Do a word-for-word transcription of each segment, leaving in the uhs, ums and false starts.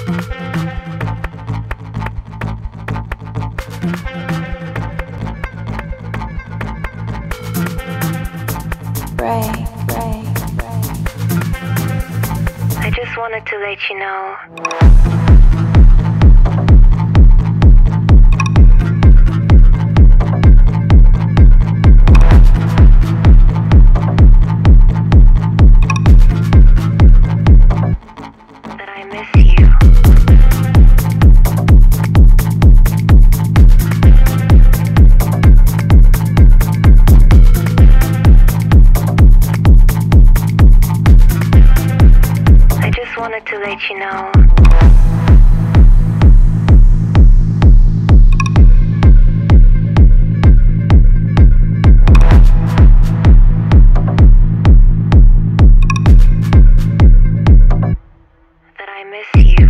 Ray, Ray, Ray. I just wanted to let you know. Wanted to let you know. That I miss you.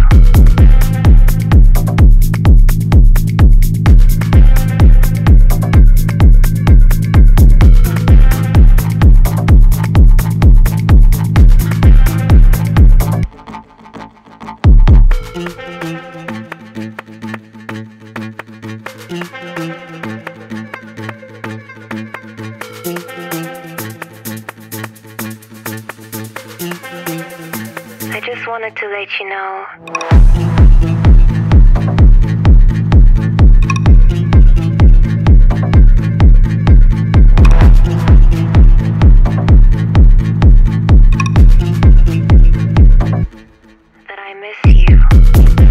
I just wanted to let you know. That I miss you.